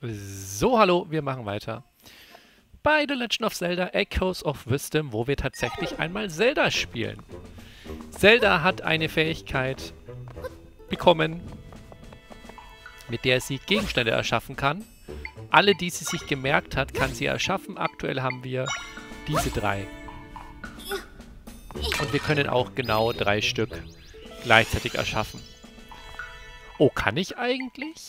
So, hallo, wir machen weiter. Bei The Legend of Zelda Echoes of Wisdom, wo wir tatsächlich einmal Zelda spielen. Zelda hat eine Fähigkeit bekommen, mit der sie Gegenstände erschaffen kann. Alle, die sie sich gemerkt hat, kann sie erschaffen. Aktuell haben wir diese 3. Und wir können auch genau 3 Stück gleichzeitig erschaffen. Oh, kann ich eigentlich?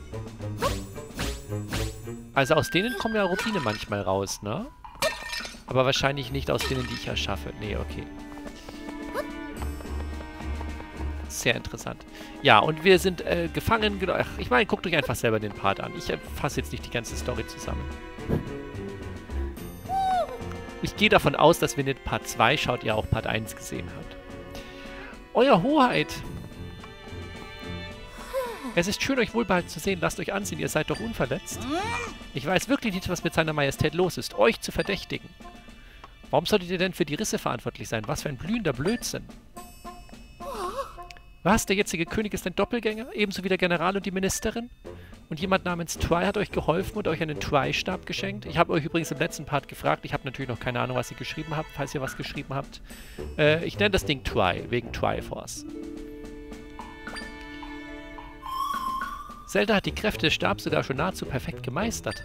Also aus denen kommen ja Rubine manchmal raus, ne? Aber wahrscheinlich nicht aus denen, die ich erschaffe. Nee, okay. Sehr interessant. Ja, und wir sind gefangen. Ach, ich meine, guckt euch einfach selber den Part an. Ich fasse jetzt nicht die ganze Story zusammen. Ich gehe davon aus, dass wenn ihr Part 2 schaut, ihr auch Part 1 gesehen habt. Euer Hoheit! Es ist schön, euch wohlbehalten zu sehen. Lasst euch ansehen, ihr seid doch unverletzt. Ich weiß wirklich nicht, was mit seiner Majestät los ist, euch zu verdächtigen. Warum solltet ihr denn für die Risse verantwortlich sein? Was für ein blühender Blödsinn. Was? Der jetzige König ist ein Doppelgänger? Ebenso wie der General und die Ministerin? Und jemand namens Twy hat euch geholfen und euch einen Twy-Stab geschenkt? Ich habe euch übrigens im letzten Part gefragt. Ich habe natürlich noch keine Ahnung, was ihr geschrieben habt, falls ihr was geschrieben habt. Ich nenne das Ding Twy, wegen Twy-Force. Zelda hat die Kräfte des Stabs sogar schon nahezu perfekt gemeistert.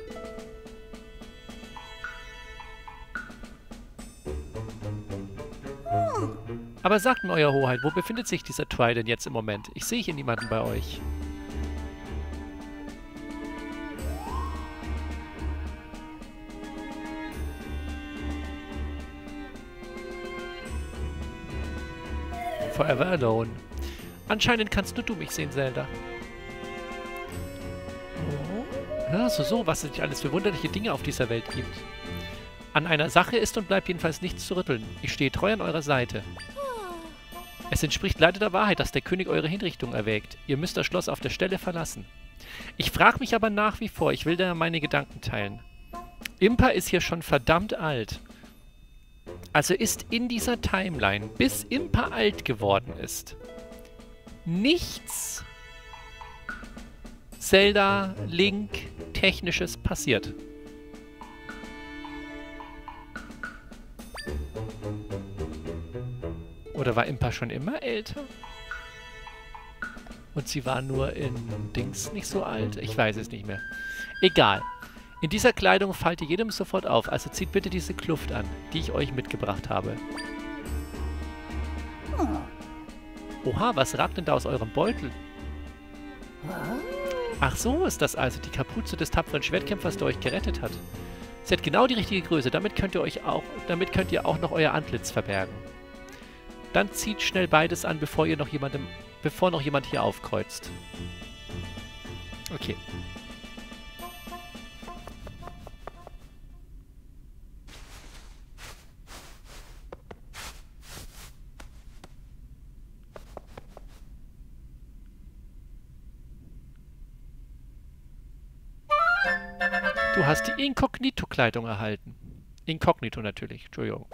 Aber sagt mir, Euer Hoheit, wo befindet sich dieser Twy denn jetzt im Moment? Ich sehe hier niemanden bei euch. Forever alone. Anscheinend kannst nur du mich sehen, Zelda. Ja, so, was es nicht alles für wunderliche Dinge auf dieser Welt gibt. An einer Sache ist und bleibt jedenfalls nichts zu rütteln. Ich stehe treu an eurer Seite. Es entspricht leider der Wahrheit, dass der König eure Hinrichtung erwägt. Ihr müsst das Schloss auf der Stelle verlassen. Ich frage mich aber nach wie vor, ich will da meine Gedanken teilen. Impa ist hier schon verdammt alt. Also ist in dieser Timeline, bis Impa alt geworden ist, nichts Zelda, Link, Technisches passiert. Oder war Impa schon immer älter? Und sie war nur in Dings nicht so alt? Ich weiß es nicht mehr. Egal. In dieser Kleidung fällt ihr jedem sofort auf, also zieht bitte diese Kluft an, die ich euch mitgebracht habe. Oha, was ragt denn da aus eurem Beutel? Ach so ist das also, die Kapuze des tapferen Schwertkämpfers, der euch gerettet hat. Sie hat genau die richtige Größe, damit könnt ihr auch noch euer Antlitz verbergen. Dann zieht schnell beides an, bevor noch jemand hier aufkreuzt. Okay. Du hast die Inkognito-Kleidung erhalten. Inkognito natürlich, Entschuldigung.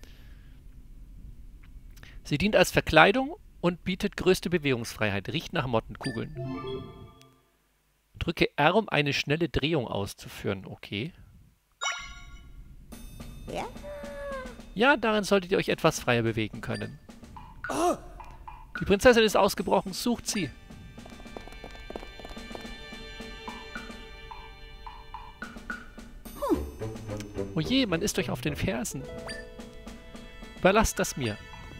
Sie dient als Verkleidung und bietet größte Bewegungsfreiheit. Riecht nach Mottenkugeln. Drücke R, um eine schnelle Drehung auszuführen. Okay. Ja, darin solltet ihr euch etwas freier bewegen können. Die Prinzessin ist ausgebrochen. Sucht sie. Oh je, man ist euch auf den Fersen. Überlasst das mir.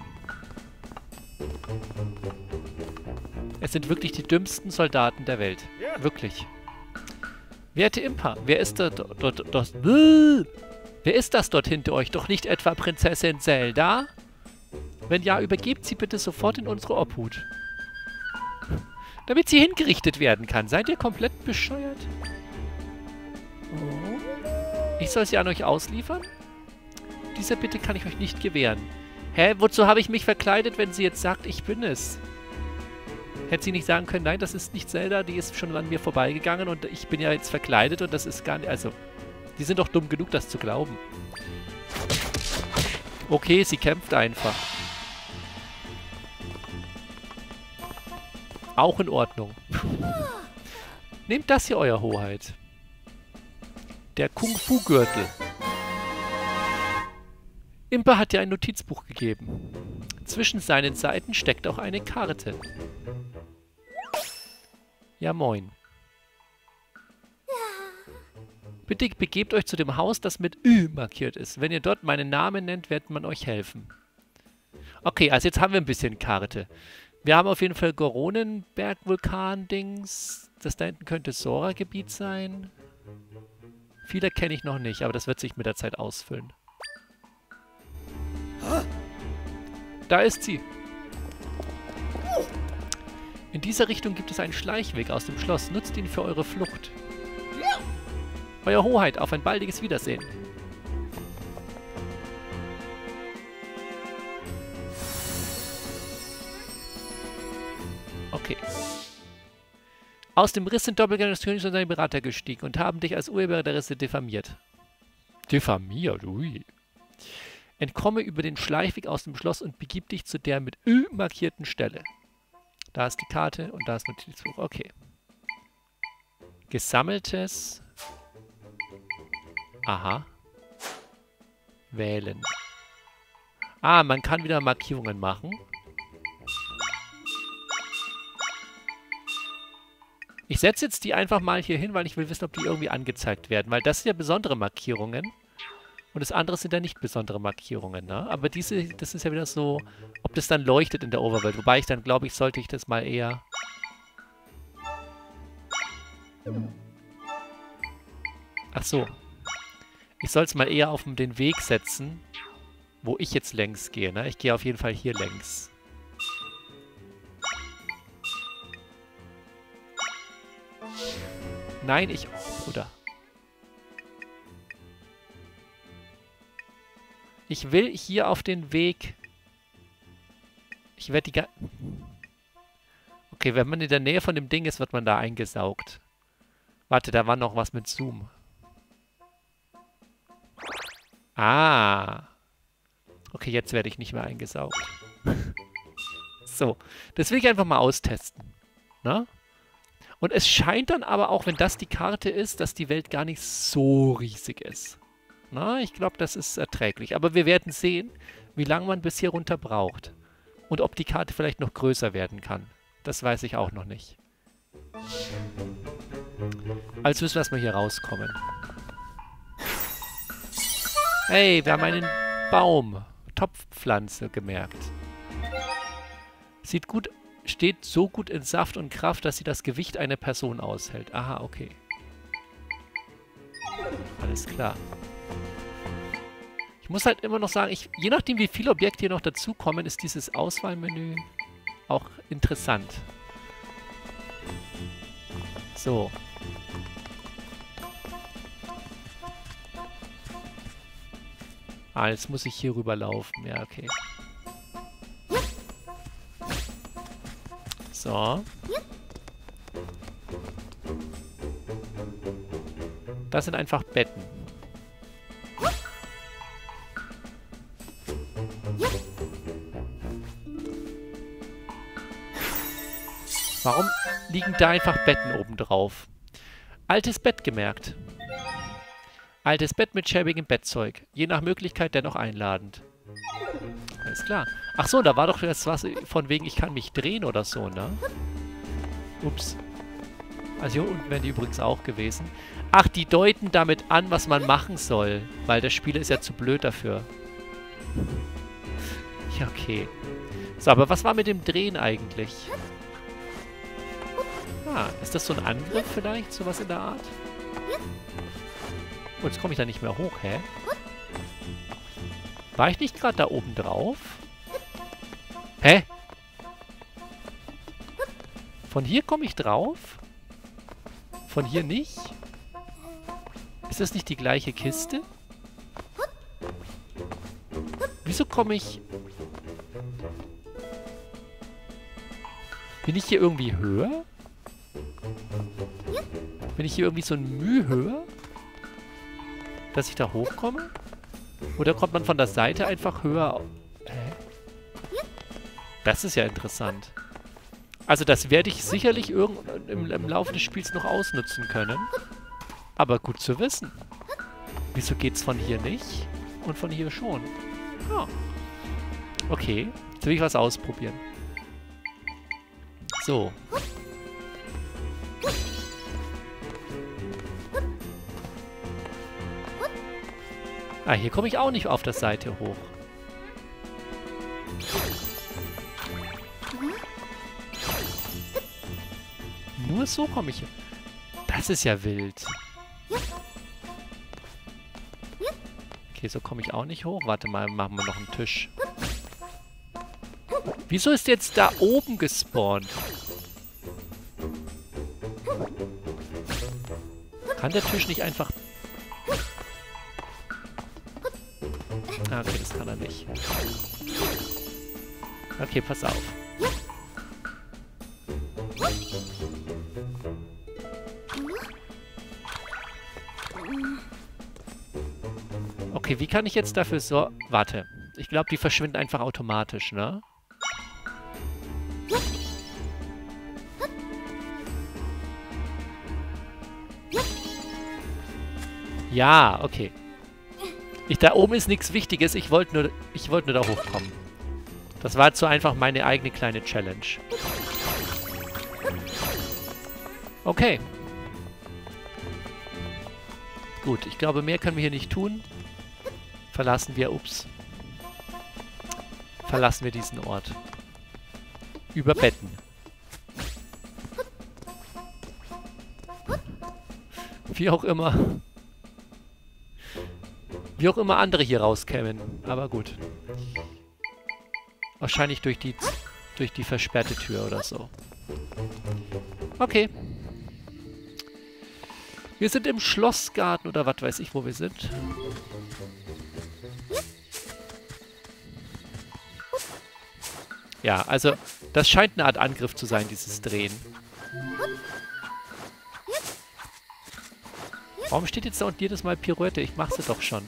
Es sind wirklich die dümmsten Soldaten der Welt. Wirklich. Werte Impa, wer ist das dort hinter euch? Doch nicht etwa Prinzessin Zelda? Wenn ja, übergebt sie bitte sofort in unsere Obhut. Damit sie hingerichtet werden kann. Seid ihr komplett bescheuert? Ich soll sie an euch ausliefern? Diese Bitte kann ich euch nicht gewähren. Hä, wozu habe ich mich verkleidet, wenn sie jetzt sagt, ich bin es? Hätte sie nicht sagen können, nein, das ist nicht Zelda, die ist schon an mir vorbeigegangen und ich bin ja jetzt verkleidet und das ist gar nicht... Also, die sind doch dumm genug, das zu glauben. Okay, sie kämpft einfach. Auch in Ordnung. Nehmt das hier, Euer Hoheit. Der Kung-Fu-Gürtel. Impa hat dir ein Notizbuch gegeben. Zwischen seinen Seiten steckt auch eine Karte. Ja, moin. Bitte begebt euch zu dem Haus, das mit Ü markiert ist. Wenn ihr dort meinen Namen nennt, wird man euch helfen. Okay, also jetzt haben wir ein bisschen Karte. Wir haben auf jeden Fall Goronenberg-Vulkan-Dings. Das da hinten könnte Sora-Gebiet sein. Viele kenne ich noch nicht, aber das wird sich mit der Zeit ausfüllen. Da ist sie. In dieser Richtung gibt es einen Schleichweg aus dem Schloss. Nutzt ihn für eure Flucht. Euer Hoheit, auf ein baldiges Wiedersehen. Okay. Aus dem Riss sind Doppelgänger des Königs und seine Berater gestiegen und haben dich als Urheber der Risse diffamiert. Diffamiert? Ui. Entkomme über den Schleichweg aus dem Schloss und begib dich zu der mit Ö markierten Stelle. Da ist die Karte und da ist Notizbuch. Okay. Gesammeltes. Aha. Wählen. Ah, man kann wieder Markierungen machen. Ich setze jetzt die einfach mal hier hin, weil ich will wissen, ob die irgendwie angezeigt werden. Weil das sind ja besondere Markierungen. Und das andere sind ja nicht besondere Markierungen, ne? Aber diese, das ist ja wieder so, ob das dann leuchtet in der Overworld. Wobei ich dann glaube, sollte ich das mal eher... Ach so. Ich soll es mal eher auf den Weg setzen, wo ich jetzt längs gehe, ne? Ich gehe auf jeden Fall hier längs. Nein, ich... Oder... Ich will hier auf den Weg... Ich werde die... Okay, wenn man in der Nähe von dem Ding ist, wird man da eingesaugt. Warte, da war noch was mit Zoom. Ah. Okay, jetzt werde ich nicht mehr eingesaugt. So, das will ich einfach mal austesten. Na? Und es scheint dann aber auch, wenn das die Karte ist, dass die Welt gar nicht so riesig ist. Na, ich glaube, das ist erträglich. Aber wir werden sehen, wie lange man bis hier runter braucht. Und ob die Karte vielleicht noch größer werden kann. Das weiß ich auch noch nicht. Also müssen wir erstmal hier rauskommen. Hey, wir haben einen Baum. Topfpflanze gemerkt. Sieht gut, steht so gut in Saft und Kraft, dass sie das Gewicht einer Person aushält. Aha, okay. Alles klar. Ich muss halt immer noch sagen, je nachdem wie viele Objekte hier noch dazukommen, ist dieses Auswahlmenü auch interessant. So. Ah, jetzt muss ich hier rüberlaufen. Ja, okay. So. Das sind einfach Betten. Warum liegen da einfach Betten oben drauf? Altes Bett gemerkt. Altes Bett mit schäbigem Bettzeug. Je nach Möglichkeit dennoch einladend. Alles klar. Ach so, da war doch jetzt was von wegen, ich kann mich drehen oder so, ne? Ups. Also hier unten wären die übrigens auch gewesen. Ach, die deuten damit an, was man machen soll. Weil der Spieler ist ja zu blöd dafür. Ja, okay. So, aber was war mit dem Drehen eigentlich? Ah, ist das so ein Angriff vielleicht? Sowas in der Art? Oh, jetzt komme ich da nicht mehr hoch, hä? War ich nicht gerade da oben drauf? Hä? Von hier komme ich drauf? Von hier nicht? Ist das nicht die gleiche Kiste? Wieso komme ich... Bin ich hier irgendwie höher? Bin ich hier irgendwie so ein Mühe höher? Dass ich da hochkomme? Oder kommt man von der Seite einfach höher? Hä? Das ist ja interessant. Also das werde ich sicherlich im Laufe des Spiels noch ausnutzen können. Aber gut zu wissen. Wieso geht's von hier nicht? Und von hier schon? Ah. Okay, jetzt will ich was ausprobieren. So. Ah, hier komme ich auch nicht auf der Seite hoch. Nur so komme ich hier. Das ist ja wild. Okay, so komme ich auch nicht hoch. Warte mal, machen wir noch einen Tisch. Wieso ist jetzt da oben gespawnt? Kann der Tisch nicht einfach... Ah, okay, das kann er nicht. Okay, pass auf. Okay, wie kann ich jetzt dafür so... Warte. Ich glaube, die verschwinden einfach automatisch, ne? Ja, okay. Da oben ist nichts Wichtiges. Ich wollte nur da hochkommen. Das war jetzt so einfach meine eigene kleine Challenge. Okay. Gut, ich glaube, mehr können wir hier nicht tun. Verlassen wir diesen Ort. Über Betten. Wie auch immer andere hier rauskämen. Aber gut. Wahrscheinlich durch die versperrte Tür oder so. Okay. Wir sind im Schlossgarten oder was weiß ich, wo wir sind. Ja, also das scheint eine Art Angriff zu sein, dieses Drehen. Warum steht jetzt da unten jedes Mal Pirouette? Ich mach sie doch schon.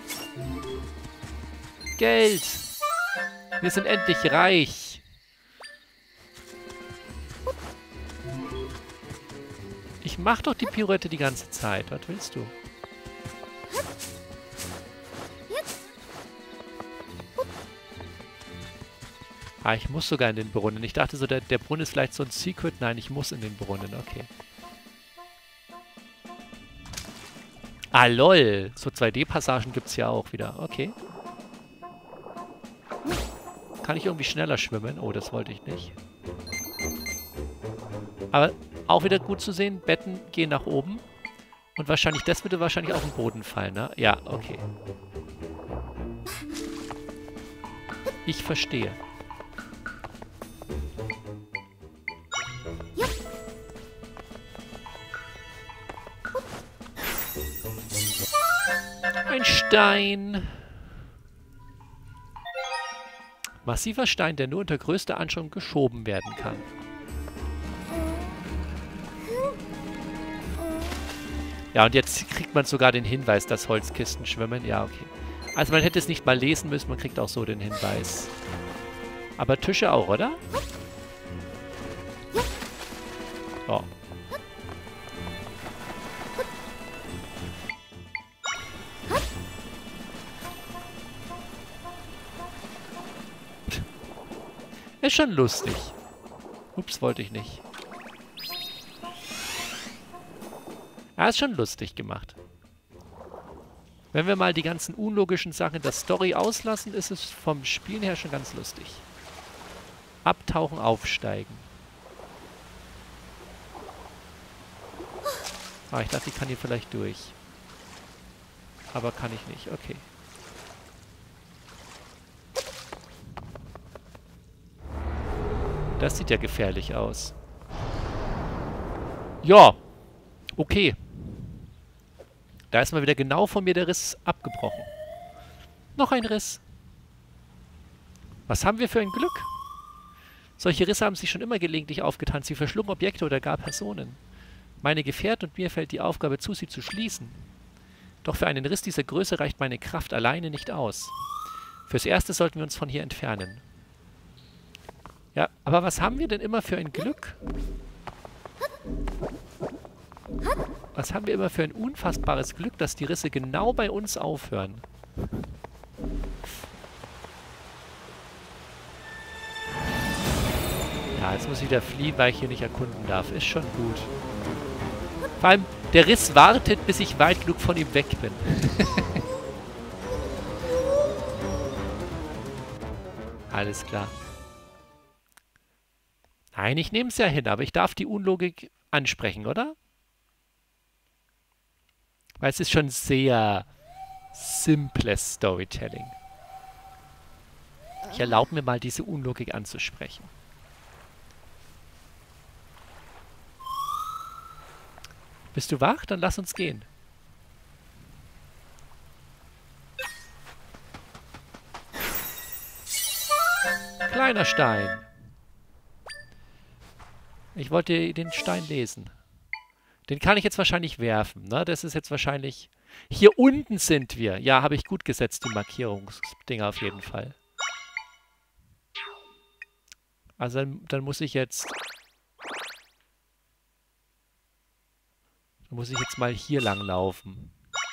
Geld! Wir sind endlich reich! Ich mach doch die Pirouette die ganze Zeit. Was willst du? Ah, ich muss sogar in den Brunnen. Ich dachte so, der Brunnen ist vielleicht so ein Secret. Nein, ich muss in den Brunnen. Okay. Ah, lol. So 2D-Passagen gibt es ja auch wieder. Okay. Kann ich irgendwie schneller schwimmen? Oh, das wollte ich nicht. Aber auch wieder gut zu sehen. Betten gehen nach oben. Und wahrscheinlich, das würde wahrscheinlich auf den Boden fallen, ne? Ja, okay. Ich verstehe. Ein Stein. Massiver Stein, der nur unter größter Anstrengung geschoben werden kann. Ja, und jetzt kriegt man sogar den Hinweis, dass Holzkisten schwimmen. Ja, okay. Also man hätte es nicht mal lesen müssen, man kriegt auch so den Hinweis. Aber Tische auch, oder? Oh. Ist schon lustig. Ups, wollte ich nicht. Ja, ist schon lustig gemacht. Wenn wir mal die ganzen unlogischen Sachen der Story auslassen, ist es vom Spielen her schon ganz lustig. Abtauchen, aufsteigen. Ah, ich dachte, ich kann hier vielleicht durch. Aber kann ich nicht, okay. Das sieht ja gefährlich aus. Ja, okay. Da ist mal wieder genau von mir der Riss abgebrochen. Noch ein Riss. Was haben wir für ein Glück? Solche Risse haben sich schon immer gelegentlich aufgetan. Sie verschlungen Objekte oder gar Personen. Meine Gefährten und mir fällt die Aufgabe zu, sie zu schließen. Doch für einen Riss dieser Größe reicht meine Kraft alleine nicht aus. Fürs Erste sollten wir uns von hier entfernen. Ja, aber was haben wir denn immer für ein Glück? Was haben wir immer für ein unfassbares Glück, dass die Risse genau bei uns aufhören. Ja, jetzt muss ich wieder fliehen, weil ich hier nicht erkunden darf. Ist schon gut. Vor allem, der Riss wartet, bis ich weit genug von ihm weg bin. Alles klar. Nein, ich nehme es ja hin, aber ich darf die Unlogik ansprechen, oder? Weil es ist schon sehr simples Storytelling. Ich erlaube mir mal, diese Unlogik anzusprechen. Bist du wach? Dann lass uns gehen. Kleiner Stein. Ich wollte den Stein lesen. Den kann ich jetzt wahrscheinlich werfen, ne? Das ist jetzt wahrscheinlich... Hier unten sind wir. Ja, habe ich gut gesetzt, die Markierungsdinger auf jeden Fall. Also dann muss ich jetzt... Dann muss ich jetzt mal hier lang laufen.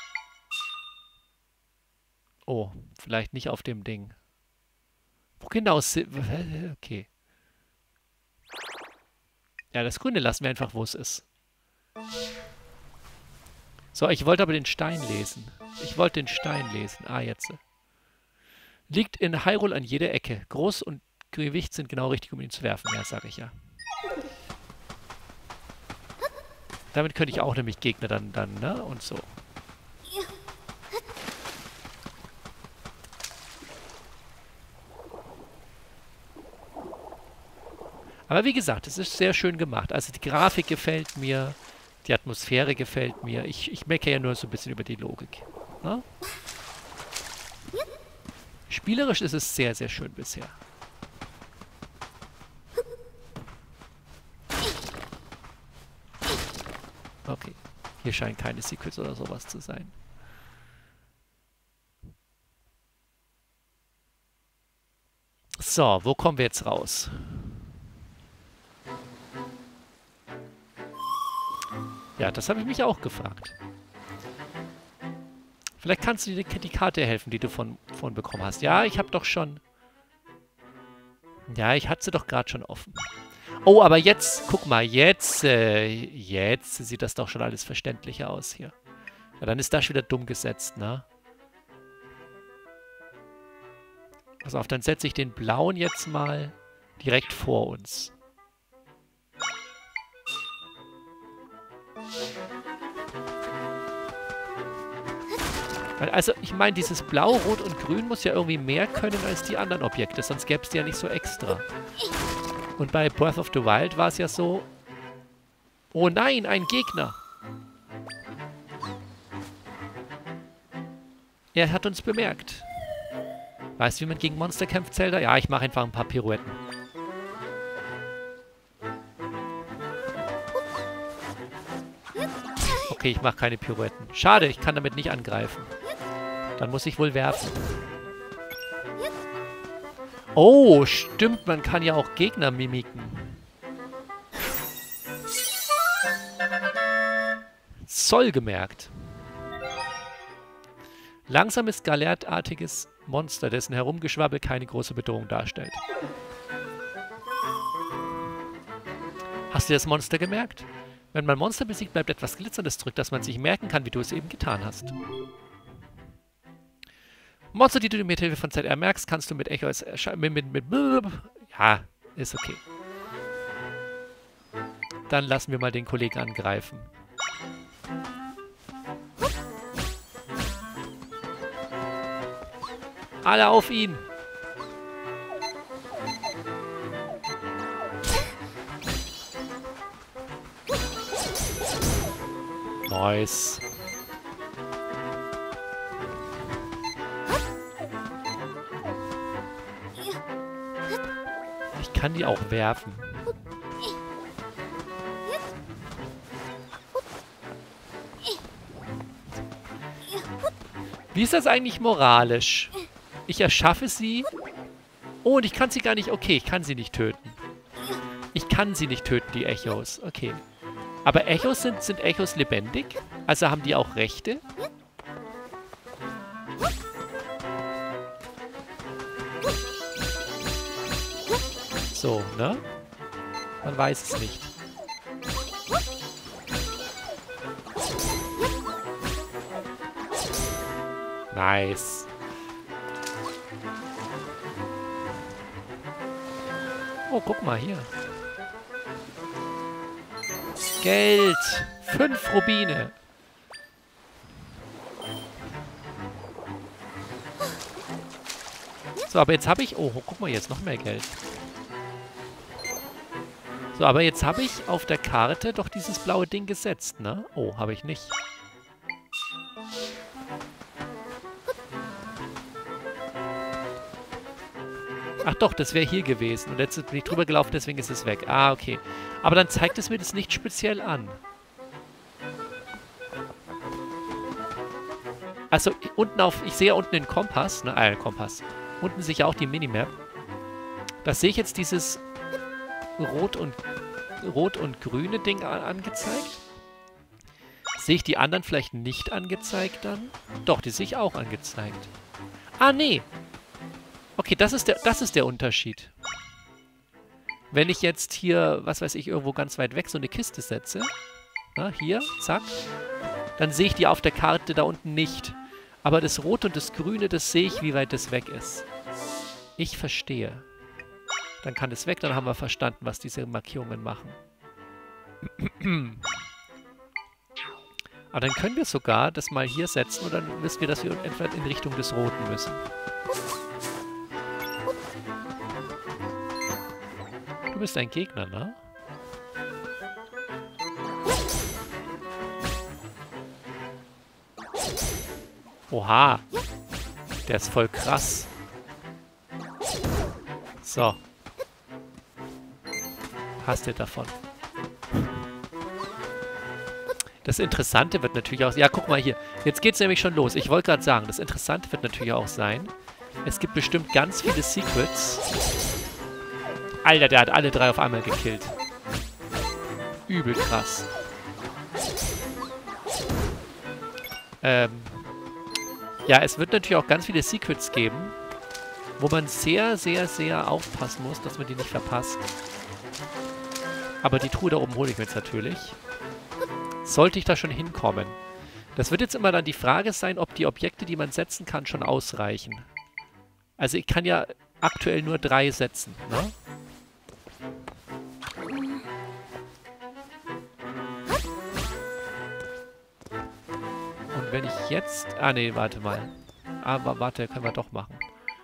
Oh, vielleicht nicht auf dem Ding. Wo genau sind... Okay. Ja, das Grüne lassen wir einfach, wo es ist. So, ich wollte aber den Stein lesen. Ich wollte den Stein lesen. Ah, jetzt. Liegt in Hyrule an jeder Ecke. Groß und Gewicht sind genau richtig, um ihn zu werfen. Ja, sage ich ja. Damit könnte ich auch nämlich Gegner dann, ne? Und so. Aber wie gesagt, es ist sehr schön gemacht. Also die Grafik gefällt mir, die Atmosphäre gefällt mir. Ich meckere ja nur so ein bisschen über die Logik. Ne? Spielerisch ist es sehr, sehr schön bisher. Okay. Hier scheinen keine Secrets oder sowas zu sein. So, wo kommen wir jetzt raus? Ja, das habe ich mich auch gefragt. Vielleicht kannst du dir die Karte helfen, die du von bekommen hast. Ja, ich habe doch schon... Ja, ich hatte sie doch gerade schon offen. Oh, aber jetzt, guck mal, jetzt sieht das doch schon alles verständlicher aus hier. Ja, dann ist das wieder dumm gesetzt, ne? Pass auf, dann setze ich den blauen jetzt mal direkt vor uns. Also, ich meine, dieses Blau, Rot und Grün muss ja irgendwie mehr können als die anderen Objekte, sonst gäbe es die ja nicht so extra. Und bei Breath of the Wild war es ja so... Oh nein, ein Gegner! Er hat uns bemerkt. Weißt du, wie man gegen Monster kämpft, Zelda? Ja, ich mache einfach ein paar Pirouetten. Okay, ich mache keine Pirouetten. Schade, ich kann damit nicht angreifen. Dann muss ich wohl werfen. Oh, stimmt, man kann ja auch Gegner mimiken. Zoll gemerkt. Langsames, galertartiges Monster, dessen Herumgeschwabbel keine große Bedrohung darstellt. Hast du das Monster gemerkt? Wenn man Monster besiegt, bleibt etwas Glitzerndes zurück, das man sich merken kann, wie du es eben getan hast. Monster, die du mit Hilfe von ZR merkst, kannst du mit Echos ja, ist okay. Dann lassen wir mal den Kollegen angreifen. Alle auf ihn! Nice. Ich kann die auch werfen. Wie ist das eigentlich moralisch? Ich erschaffe sie. Oh, und ich kann sie gar nicht... Okay, ich kann sie nicht töten. Ich kann sie nicht töten, die Echos. Okay. Aber Echos sind Echos lebendig? Also haben die auch Rechte? So, ne? Man weiß es nicht. Nice. Oh, guck mal hier. Geld. 5 Rubine. So, aber jetzt habe ich... Oh, guck mal, jetzt noch mehr Geld. So, aber jetzt habe ich auf der Karte doch dieses blaue Ding gesetzt, ne? Oh, habe ich nicht. Ach doch, das wäre hier gewesen. Und jetzt bin ich drüber gelaufen, deswegen ist es weg. Ah, okay. Aber dann zeigt es mir das nicht speziell an. Also, unten auf... Ich sehe ja unten den Kompass. Ne, Kompass. Unten sehe ich auch die Minimap. Da sehe ich jetzt dieses rot und grüne Ding angezeigt. Sehe ich die anderen vielleicht nicht angezeigt dann? Doch, die sehe ich auch angezeigt. Ah, nee. Okay, das ist der Unterschied. Wenn ich jetzt hier, was weiß ich, irgendwo ganz weit weg so eine Kiste setze, na, hier, zack, dann sehe ich die auf der Karte da unten nicht. Aber das Rote und das Grüne, das sehe ich, wie weit das weg ist. Ich verstehe. Dann kann es weg, dann haben wir verstanden, was diese Markierungen machen. Aber dann können wir sogar das mal hier setzen und dann wissen wir, dass wir etwa in Richtung des Roten müssen. Du bist ein Gegner, ne? Oha. Der ist voll krass. So. Hast du davon. Das Interessante wird natürlich auch... Ja, guck mal hier. Jetzt geht's nämlich schon los. Ich wollte gerade sagen, das Interessante wird natürlich auch sein, es gibt bestimmt ganz viele Secrets. Alter, der hat alle 3 auf einmal gekillt. Übel krass. Ja, es wird natürlich auch ganz viele Secrets geben, wo man sehr, sehr, sehr aufpassen muss, dass man die nicht verpasst. Aber die Truhe da oben hole ich mir jetzt natürlich. Sollte ich da schon hinkommen. Das wird jetzt immer dann die Frage sein, ob die Objekte, die man setzen kann, schon ausreichen. Also ich kann ja aktuell nur 3 setzen, ne? Und wenn ich jetzt... Ah, nee, warte mal. Aber warte, können wir doch machen.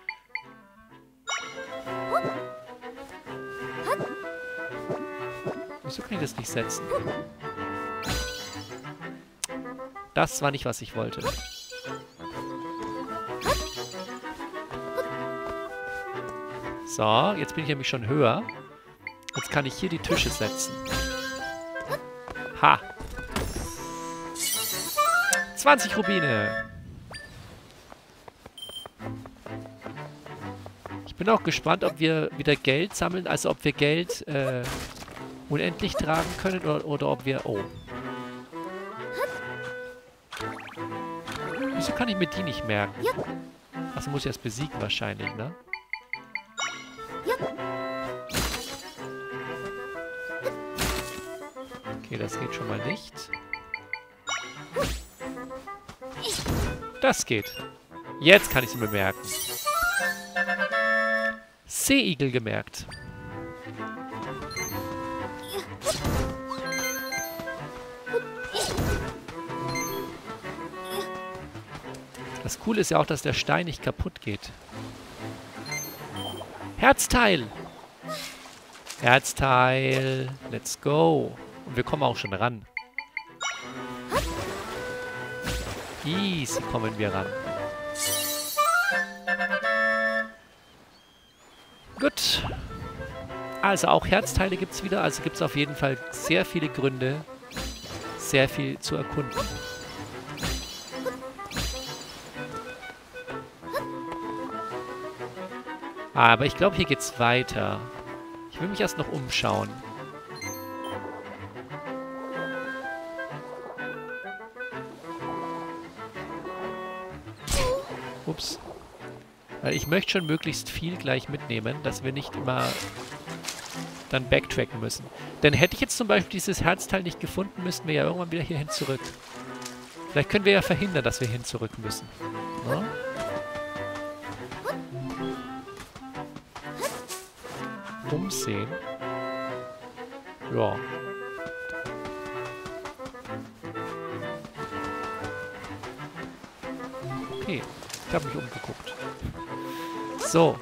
Wieso kann ich das nicht setzen? Das war nicht, was ich wollte. So, jetzt bin ich nämlich schon höher. Jetzt kann ich hier die Tische setzen. Ha! 20 Rubine! Ich bin auch gespannt, ob wir wieder Geld sammeln, also ob wir Geld unendlich tragen können oder ob wir... Oh. Wieso kann ich mir die nicht merken? Also muss ich erst besiegen wahrscheinlich, ne? Okay, das geht schon mal nicht. Das geht. Jetzt kann ich sie bemerken. Seeigel gemerkt. Das Coole ist ja auch, dass der Stein nicht kaputt geht. Herzteil! Herzteil! Let's go! Und wir kommen auch schon ran. Easy kommen wir ran. Gut. Also auch Herzteile gibt es wieder. Also gibt es auf jeden Fall sehr viele Gründe, sehr viel zu erkunden. Aber ich glaube, hier geht's weiter. Ich will mich erst noch umschauen. Ups. Weil ich möchte schon möglichst viel gleich mitnehmen, dass wir nicht immer dann backtracken müssen. Denn hätte ich jetzt zum Beispiel dieses Herzteil nicht gefunden, müssten wir ja irgendwann wieder hierhin zurück. Vielleicht können wir ja verhindern, dass wir hin zurück müssen. Na? Umsehen. Ja. Okay, ich habe mich umgeguckt. So.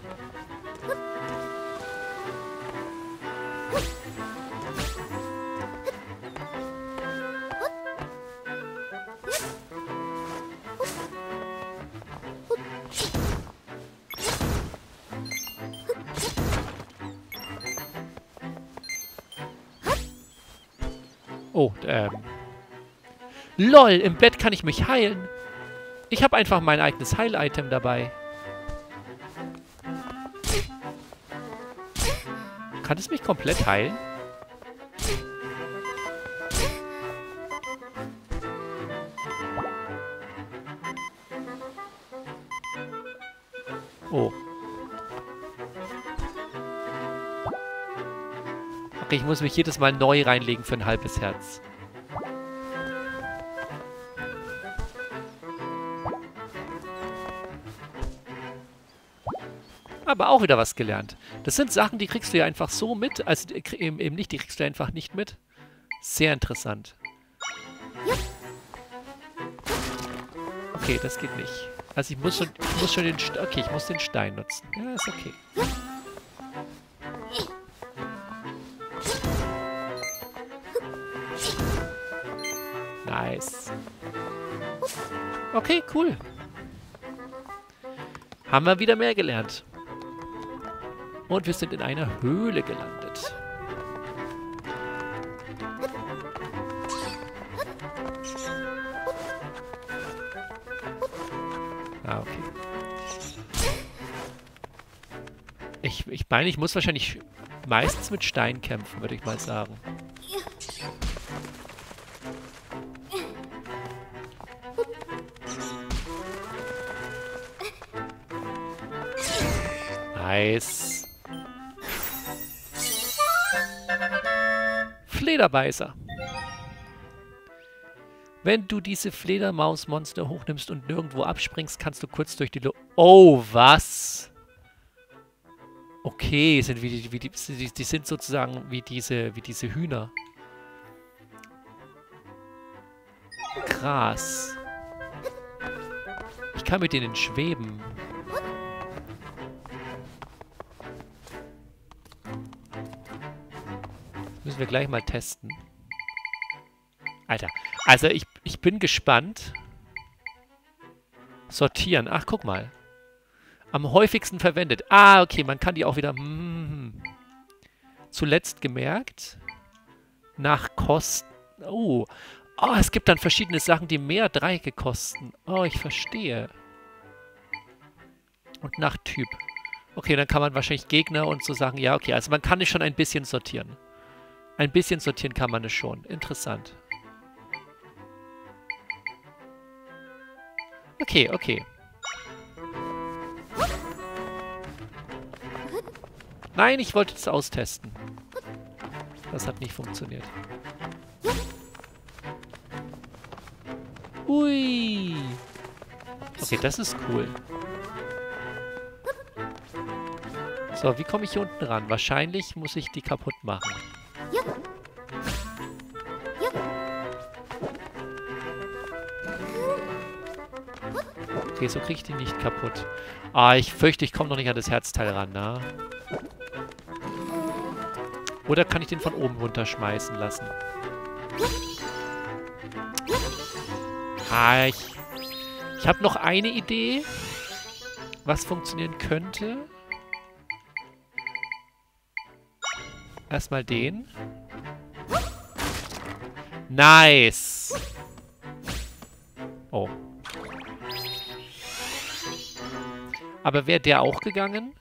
Oh, LOL, im Bett kann ich mich heilen. Ich habe einfach mein eigenes Heil-Item dabei. Kann es mich komplett heilen? Oh. Okay, ich muss mich jedes Mal neu reinlegen für ein halbes Herz. Aber auch wieder was gelernt. Das sind Sachen, die kriegst du ja einfach so mit. Also eben nicht, die kriegst du einfach nicht mit. Sehr interessant. Okay, das geht nicht. Also ich muss schon den okay, ich muss den Stein nutzen. Ja, ist okay. Nice. Okay, cool. Haben wir wieder mehr gelernt. Und wir sind in einer Höhle gelandet. Ah, okay. Ich meine, ich muss wahrscheinlich meistens mit Stein kämpfen, würde ich mal sagen. Nice. Flederbeißer. Wenn du diese Fledermausmonster hochnimmst und nirgendwo abspringst, kannst du kurz durch die Luft... Oh, was? Okay, sind die sind sozusagen wie diese Hühner. Krass. Ich kann mit denen schweben. Das müssen wir gleich mal testen. Alter, also ich bin gespannt. Sortieren. Ach, guck mal. Am häufigsten verwendet. Ah, okay, man kann die auch wieder... Zuletzt gemerkt. Nach Kosten. Oh. Oh, es gibt dann verschiedene Sachen, die mehr Dreiecke kosten. Oh, ich verstehe. Und nach Typ. Okay, dann kann man wahrscheinlich Gegner und so sagen. Ja, okay, also man kann es schon ein bisschen sortieren. Ein bisschen sortieren kann man es schon. Interessant. Okay, okay. Nein, ich wollte es austesten. Das hat nicht funktioniert. Ui. Okay, das ist cool. So, wie komme ich hier unten ran? Wahrscheinlich muss ich die kaputt machen. Okay, so kriege ich die nicht kaputt. Ah, ich fürchte, ich komme noch nicht an das Herzteil ran, na? Oder kann ich den von oben runterschmeißen lassen? Ah, ich habe noch eine Idee, was funktionieren könnte. Erstmal den. Nice. Oh. Aber wäre der auch gegangen?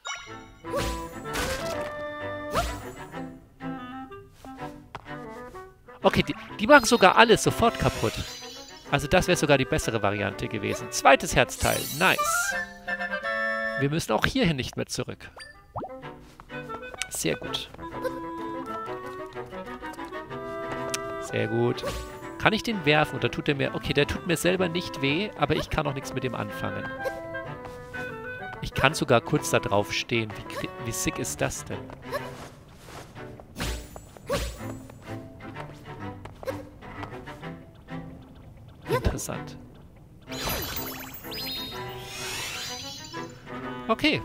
Okay, die machen sogar alles sofort kaputt. Also das wäre sogar die bessere Variante gewesen. Zweites Herzteil. Nice. Wir müssen auch hierhin nicht mehr zurück. Sehr gut. Sehr gut. Kann ich den werfen oder tut der mir... Okay, der tut mir selber nicht weh, aber ich kann auch nichts mit dem anfangen. Ich kann sogar kurz da drauf stehen. Wie sick ist das denn? Interessant. Okay.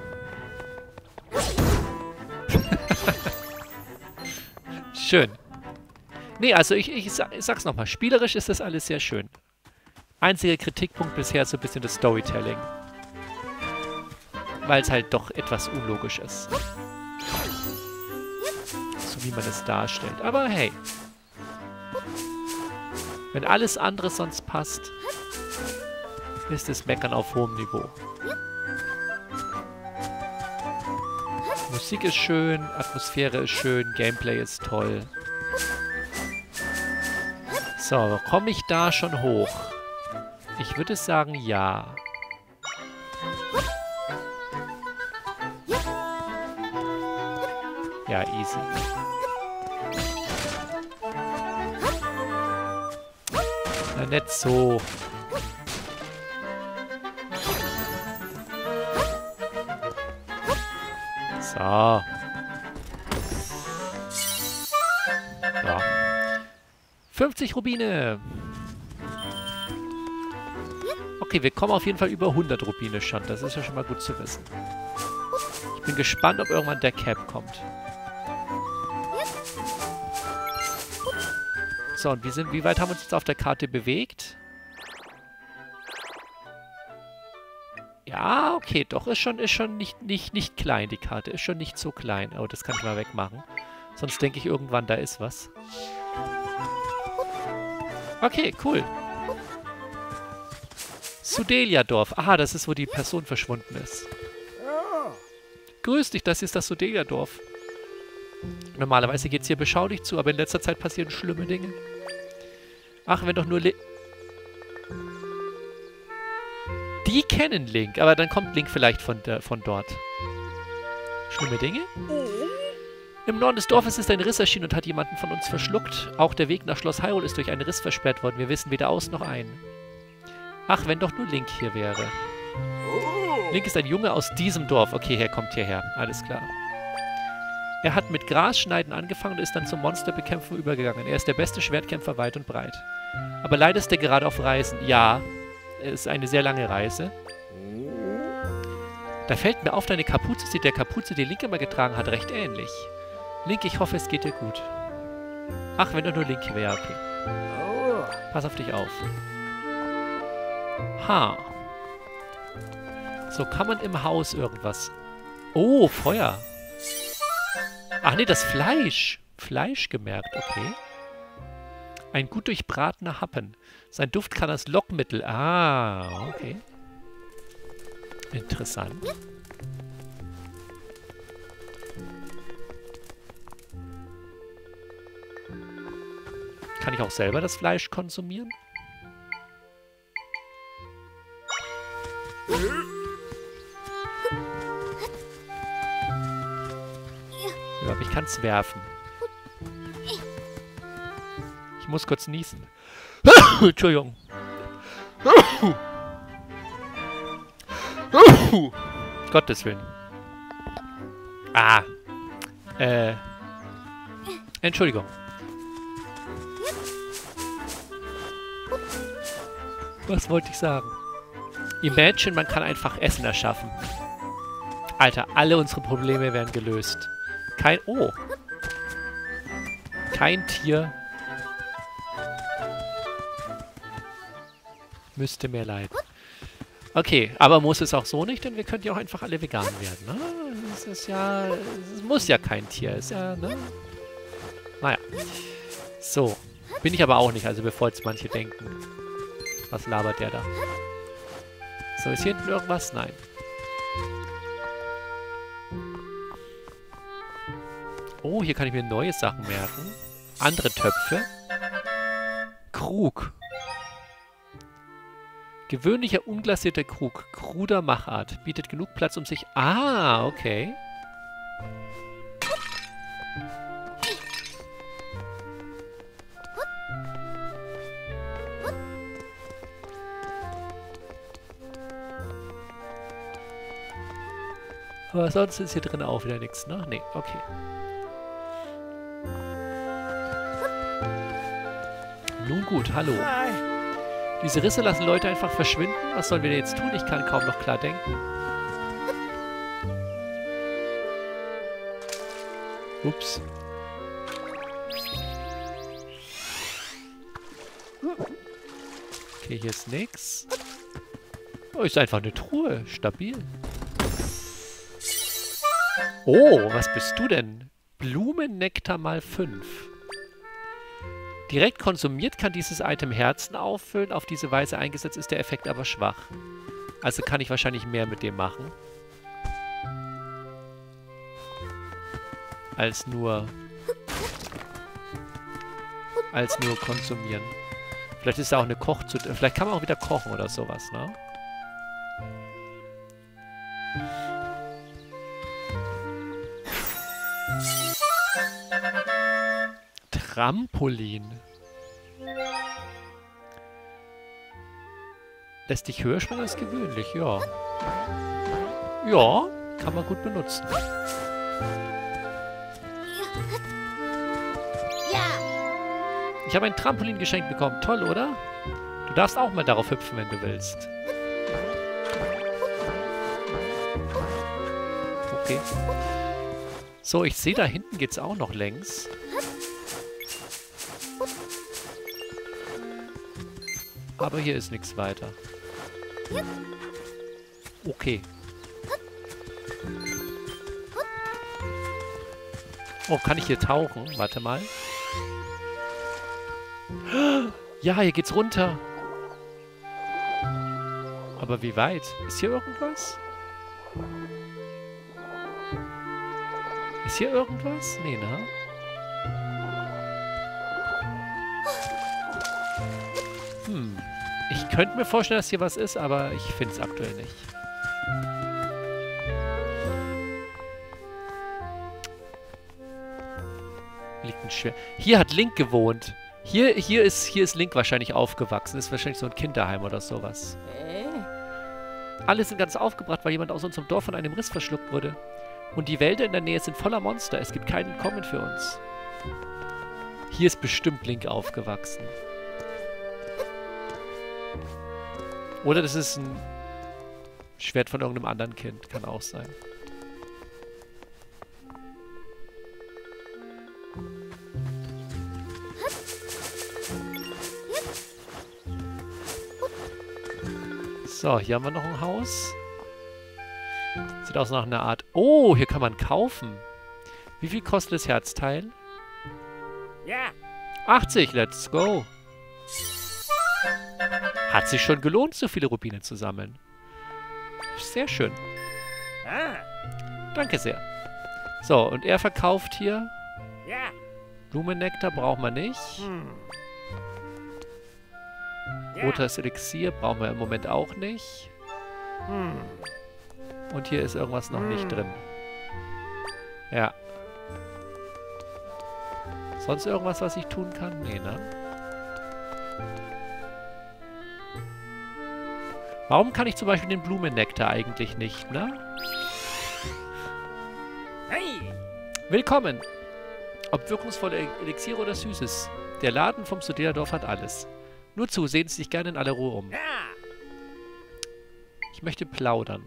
Schön. Nee, also ich sag's nochmal. Spielerisch ist das alles sehr schön. Einziger Kritikpunkt bisher ist so ein bisschen das Storytelling. Weil es halt doch etwas unlogisch ist. So wie man es darstellt. Aber hey. Wenn alles andere sonst passt, ist es Meckern auf hohem Niveau. Musik ist schön, Atmosphäre ist schön, Gameplay ist toll. So, komme ich da schon hoch? Ich würde sagen, ja. Ja, easy. Na, nicht so. So. Ja. 50 Rubine. Okay, wir kommen auf jeden Fall über 100 Rubine schon. Das ist ja schon mal gut zu wissen. Ich bin gespannt, ob irgendwann der Cap kommt. So, und wie weit haben wir uns jetzt auf der Karte bewegt? Ja, okay, doch, ist schon nicht klein, die Karte. Ist schon nicht so klein. Oh, das kann ich mal wegmachen. Sonst denke ich irgendwann, da ist was. Okay, cool. Sudelia-Dorf. Aha, das ist, wo die Person verschwunden ist. Grüß dich, das ist das Sudelia-Dorf. Normalerweise geht es hier beschaulich zu, aber in letzter Zeit passieren schlimme Dinge. Ach, wenn doch nur die kennen Link, aber dann kommt Link vielleicht von dort. Schlimme Dinge? Im Norden des Dorfes ist ein Riss erschienen und hat jemanden von uns verschluckt. Auch der Weg nach Schloss Hyrule ist durch einen Riss versperrt worden. Wir wissen weder aus noch ein. Ach, wenn doch nur Link hier wäre. Link ist ein Junge aus diesem Dorf. Okay, er kommt hierher. Alles klar. Er hat mit Grasschneiden angefangen und ist dann zum Monsterbekämpfen übergegangen. Er ist der beste Schwertkämpfer weit und breit. Aber leider ist er gerade auf Reisen. Ja, es ist eine sehr lange Reise. Da fällt mir auf, deine Kapuze sieht der Kapuze, die Link immer getragen hat, recht ähnlich. Link, ich hoffe, es geht dir gut. Ach, wenn du nur Link wäre, okay. Pass auf dich auf. Ha. So, kann man im Haus irgendwas... Oh, Feuer. Ach nee, das Fleisch. Fleisch gemerkt, okay. Ein gut durchbratener Happen. Sein Duft kann als Lockmittel... Ah, okay. Interessant. Kann ich auch selber das Fleisch konsumieren? Ja, aber ich kann es werfen. Ich muss kurz niesen. Entschuldigung. Gottes Willen. Ah. Entschuldigung. Was wollte ich sagen? Imagine, man kann einfach Essen erschaffen. Alter, alle unsere Probleme werden gelöst. Oh. Kein Tier müsste mehr leiden. Okay, aber muss es auch so nicht, denn wir könnten ja auch einfach alle vegan werden, ne? Das ist ja... Es muss ja kein Tier, ist ja, ne? Naja. So. Bin ich aber auch nicht, also bevor jetzt manche denken, was labert der da? So, ist hier hinten irgendwas? Nein. Oh, hier kann ich mir neue Sachen merken. Andere Töpfe. Krug. Gewöhnlicher, unglasierter Krug. Kruder Machart. Bietet genug Platz, um sich... Ah, okay. Aber sonst ist hier drin auch wieder nichts, ne? Nee, okay. Nun gut, hallo. Diese Risse lassen Leute einfach verschwinden. Was sollen wir denn jetzt tun? Ich kann kaum noch klar denken. Ups. Okay, hier ist nix. Oh, ist einfach eine Truhe. Stabil. Oh, was bist du denn? Blumennektar mal 5. Direkt konsumiert kann dieses Item Herzen auffüllen. Auf diese Weise eingesetzt ist der Effekt aber schwach. Also kann ich wahrscheinlich mehr mit dem machen. Als nur konsumieren. Vielleicht ist da auch eine vielleicht kann man auch wieder kochen oder sowas, ne? Trampolin. Lässt dich höher springen als gewöhnlich, ja. Ja, kann man gut benutzen. Ich habe ein Trampolin geschenkt bekommen. Toll, oder? Du darfst auch mal darauf hüpfen, wenn du willst. Okay. So, ich sehe, da hinten geht's auch noch längs. Aber hier ist nichts weiter. Okay. Oh, kann ich hier tauchen? Warte mal. Ja, hier geht's runter. Aber wie weit? Ist hier irgendwas? Ist hier irgendwas? Nee, ne? Ich könnte mir vorstellen, dass hier was ist, aber ich finde es aktuell nicht. Liegt ein Schwert. Hier hat Link gewohnt. Hier ist Link wahrscheinlich aufgewachsen. Ist wahrscheinlich so ein Kinderheim oder sowas. Alle sind ganz aufgebracht, weil jemand aus unserem Dorf von einem Riss verschluckt wurde. Und die Wälder in der Nähe sind voller Monster. Es gibt kein Entkommen für uns. Hier ist bestimmt Link aufgewachsen. Oder das ist ein Schwert von irgendeinem anderen Kind. Kann auch sein. So, hier haben wir noch ein Haus. Sieht aus nach einer Art... Oh, hier kann man kaufen. Wie viel kostet das Herzteil? Ja. 80, let's go. Hat sich schon gelohnt, so viele Rubine zu sammeln. Sehr schön. Danke sehr. So, und er verkauft hier... Ja. Blumennektar brauchen wir nicht. Rotes Elixier brauchen wir im Moment auch nicht. Und hier ist irgendwas noch nicht drin. Ja. Sonst irgendwas, was ich tun kann? Nee, ne? Warum kann ich zum Beispiel den Blumennektar eigentlich nicht, ne? Hey. Willkommen! Ob wirkungsvolle Elixiere oder Süßes. Der Laden vom Sudela-Dorf hat alles. Nur zu, sehen Sie sich gerne in aller Ruhe um. Ja. Ich möchte plaudern.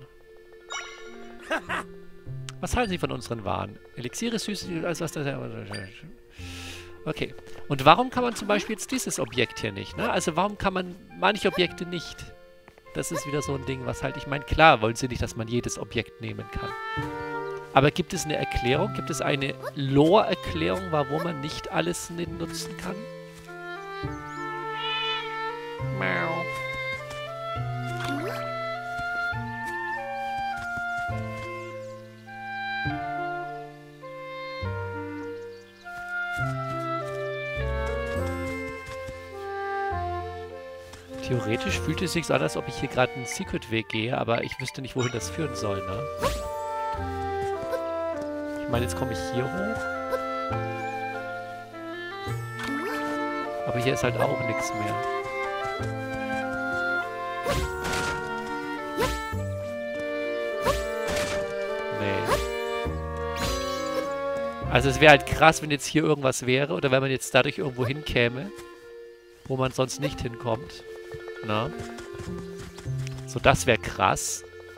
Was halten Sie von unseren Waren? Elixiere, Süßes, alles was das... Okay. Und warum kann man zum Beispiel jetzt dieses Objekt hier nicht, ne? Also warum kann man manche Objekte nicht? Das ist wieder so ein Ding, was halt... Ich meine, klar wollen Sie nicht, dass man jedes Objekt nehmen kann. Aber gibt es eine Erklärung? Gibt es eine Lore-Erklärung, warum man nicht alles nutzen kann? Miau. Theoretisch fühlt es sich so an, als ob ich hier gerade einen Secret-Weg gehe, aber ich wüsste nicht, wohin das führen soll, ne? Ich meine, jetzt komme ich hier hoch. Aber hier ist halt auch nichts mehr. Nee. Also es wäre halt krass, wenn jetzt hier irgendwas wäre oder wenn man jetzt dadurch irgendwo hinkäme, wo man sonst nicht hinkommt. Na? So, das wäre krass.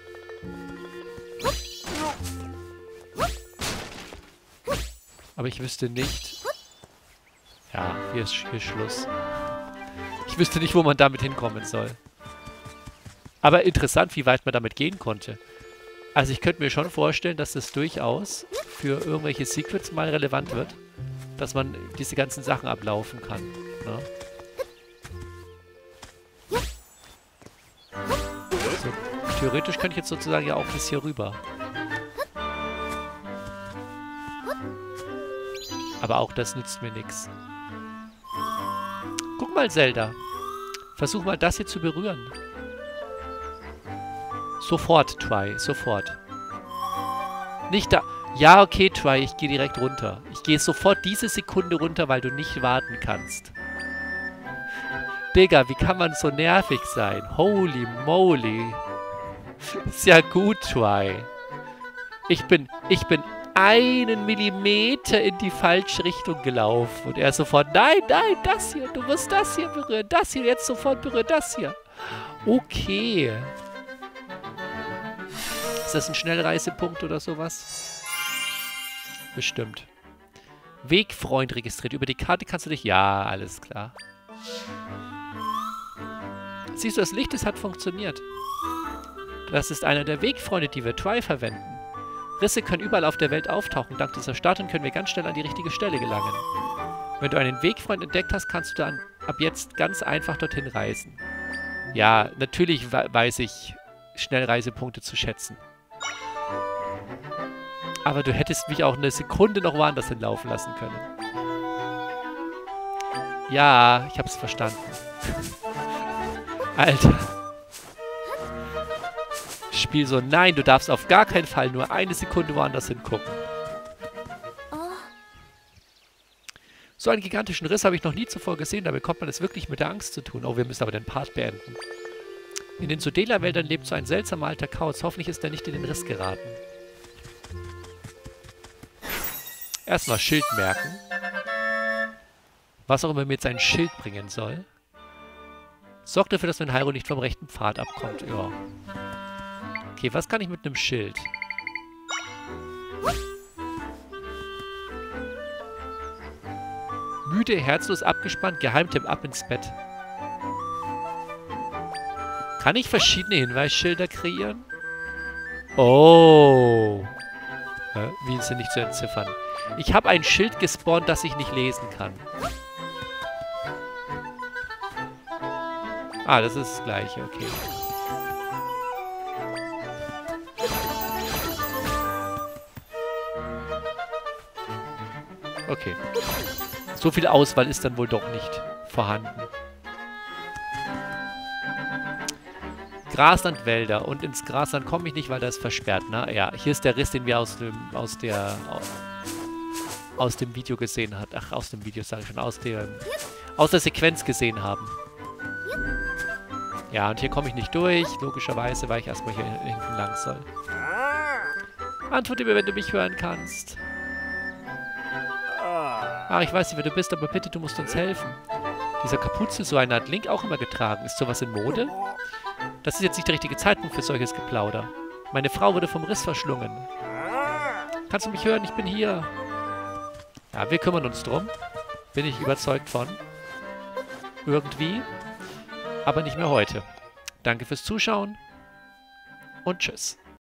Aber ich wüsste nicht... Ja, hier ist Schluss. Ich wüsste nicht, wo man damit hinkommen soll. Aber interessant, wie weit man damit gehen konnte. Also ich könnte mir schon vorstellen, dass das durchaus für irgendwelche Secrets mal relevant wird. Dass man diese ganzen Sachen ablaufen kann. Ne? So, theoretisch könnte ich jetzt sozusagen ja auch bis hier rüber. Aber auch das nützt mir nichts. Guck mal, Zelda. Versuch mal, das hier zu berühren. Sofort, Try. Sofort. Nicht da. Ja, okay, Try. Ich gehe direkt runter. Ich gehe sofort diese Sekunde runter, weil du nicht warten kannst. Digga, wie kann man so nervig sein? Holy moly. Ist ja gut, Try. Ich bin einen Millimeter in die falsche Richtung gelaufen. Und er sofort, nein, nein, das hier, du musst das hier berühren, das hier, jetzt sofort berühren, das hier. Okay. Ist das ein Schnellreisepunkt oder sowas? Bestimmt. Wegfreund registriert. Über die Karte kannst du dich... Ja, alles klar. Siehst du, das Licht, es hat funktioniert. Das ist einer der Wegfreunde, die wir Try verwenden. Risse können überall auf der Welt auftauchen. Dank dieser Statuen können wir ganz schnell an die richtige Stelle gelangen. Wenn du einen Wegfreund entdeckt hast, kannst du dann ab jetzt ganz einfach dorthin reisen. Ja, natürlich weiß ich Schnellreisepunkte zu schätzen. Aber du hättest mich auch eine Sekunde noch woanders hinlaufen lassen können. Ja, ich hab's verstanden. Alter. Spiel so, nein, du darfst auf gar keinen Fall nur eine Sekunde woanders hingucken. So einen gigantischen Riss habe ich noch nie zuvor gesehen, da bekommt man es wirklich mit der Angst zu tun. Oh, wir müssen aber den Part beenden. In den Sudela-Wäldern lebt so ein seltsamer alter Kauz. Hoffentlich ist er nicht in den Riss geraten. Erstmal Schild merken. Was auch immer mir jetzt ein Schild bringen soll. Sorgt dafür, dass mein Hyrule nicht vom rechten Pfad abkommt. Ja. Okay, was kann ich mit einem Schild? Müde, herzlos, abgespannt, Geheimtipp, ab ins Bett. Kann ich verschiedene Hinweisschilder kreieren? Oh. Wie sind nicht zu entziffern? Ich habe ein Schild gespawnt, das ich nicht lesen kann. Ah, das ist das gleiche, okay. Okay. So viel Auswahl ist dann wohl doch nicht vorhanden. Grasland, Wälder. Und ins Grasland komme ich nicht, weil das ist versperrt, ne? Ja, hier ist der Riss, den wir aus dem Video gesehen hat. Ach, aus dem Video sage ich schon. Aus der Sequenz gesehen haben. Ja, und hier komme ich nicht durch. Logischerweise, weil ich erstmal hier hinten lang soll. Antworte mir, wenn du mich hören kannst. Ah, ich weiß nicht, wer du bist, aber bitte, du musst uns helfen. Dieser Kapuze, so eine hat Link auch immer getragen. Ist sowas in Mode? Das ist jetzt nicht der richtige Zeitpunkt für solches Geplauder. Meine Frau wurde vom Riss verschlungen. Kannst du mich hören? Ich bin hier. Ja, wir kümmern uns drum. Bin ich überzeugt von. Irgendwie. Aber nicht mehr heute. Danke fürs Zuschauen. Und tschüss.